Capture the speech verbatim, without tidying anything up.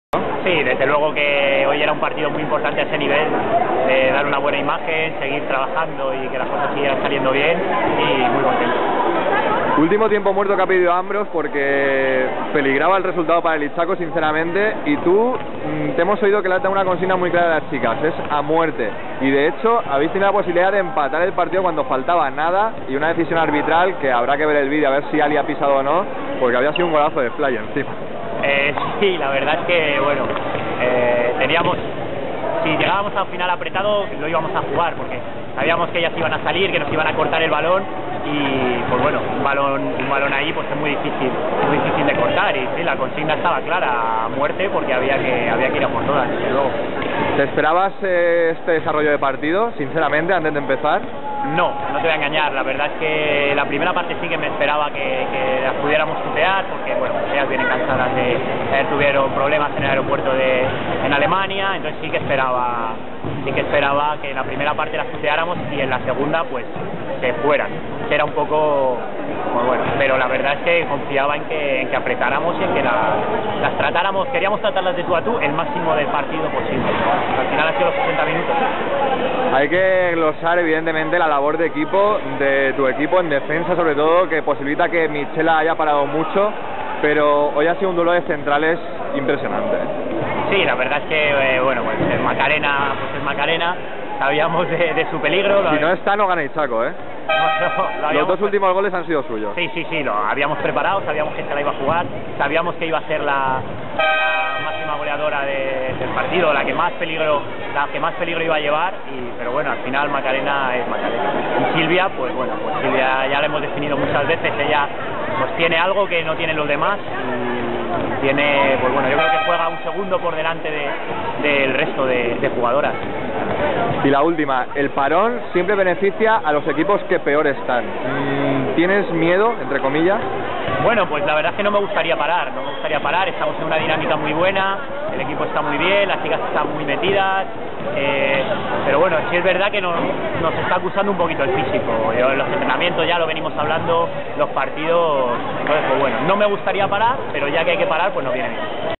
Sí, desde luego que hoy era un partido muy importante a ese nivel, de dar una buena imagen, seguir trabajando y que las cosas sigan saliendo bien, y muy contento. Último tiempo muerto que ha pedido Ambros porque peligraba el resultado para el Itxaco, sinceramente, y tú mmm, te hemos oído que le has dado una consigna muy clara a las chicas, es a muerte, y de hecho habéis tenido la posibilidad de empatar el partido cuando faltaba nada, y una decisión arbitral que habrá que ver el vídeo a ver si Ali ha pisado o no, porque había sido un golazo de Fly encima. Eh, sí, la verdad es que, bueno, eh, teníamos, si llegábamos al final apretado, lo íbamos a jugar, porque sabíamos que ellas iban a salir, que nos iban a cortar el balón, y pues bueno, un balón, un balón ahí pues es muy difícil, muy difícil de cortar, y sí, la consigna estaba clara, a muerte, porque había que, había que ir a por todas, desde luego. ¿Te esperabas eh, este desarrollo de partido, sinceramente, antes de empezar? No, no te voy a engañar, la verdad es que la primera parte sí que me esperaba que, que las pudiéramos tutear, porque bueno, ellas vienen cansadas de, de tuvieron problemas en el aeropuerto de en Alemania, entonces sí que esperaba, sí que esperaba que en la primera parte las tuteáramos y en la segunda pues se fueran, que era un poco, pues bueno, pero la verdad es que confiaba en que, en que apretáramos y en que la, las tratáramos, queríamos tratarlas de tú a tú el máximo del partido posible. Al final ha sido los sesenta minutos. Hay que glosar evidentemente la labor de equipo, de tu equipo en defensa sobre todo, que posibilita que Michela haya parado mucho, pero hoy ha sido un duelo de centrales impresionante. Sí, la verdad es que, eh, bueno, pues el Macarena, pues es Macarena, sabíamos de, de su peligro. Si no está, no gana Itxaco, ¿eh? No, no, Los dos últimos goles han sido suyos. Sí, sí, sí, lo habíamos preparado, sabíamos que se la iba a jugar, sabíamos que iba a ser la, la máxima goleadora de, del partido, la que más peligro, la que más peligro iba a llevar, y, pero bueno, al final Macarena es Macarena. Y Silvia, pues bueno, pues Silvia ya la hemos definido muchas veces, ella pues tiene algo que no tienen los demás, y tiene, pues bueno, yo creo que juega un segundo por delante de, del resto de, de jugadoras. Y la última, el parón siempre beneficia a los equipos que peor están. ¿Tienes miedo, entre comillas? Bueno, pues la verdad es que no me gustaría parar, no me gustaría parar, estamos en una dinámica muy buena, el equipo está muy bien, las chicas están muy metidas, eh, pero bueno, sí es verdad que nos, nos está acusando un poquito el físico. Yo en los entrenamientos ya lo venimos hablando, los partidos, entonces pues bueno, no me gustaría parar, pero ya que hay que parar, pues nos viene bien.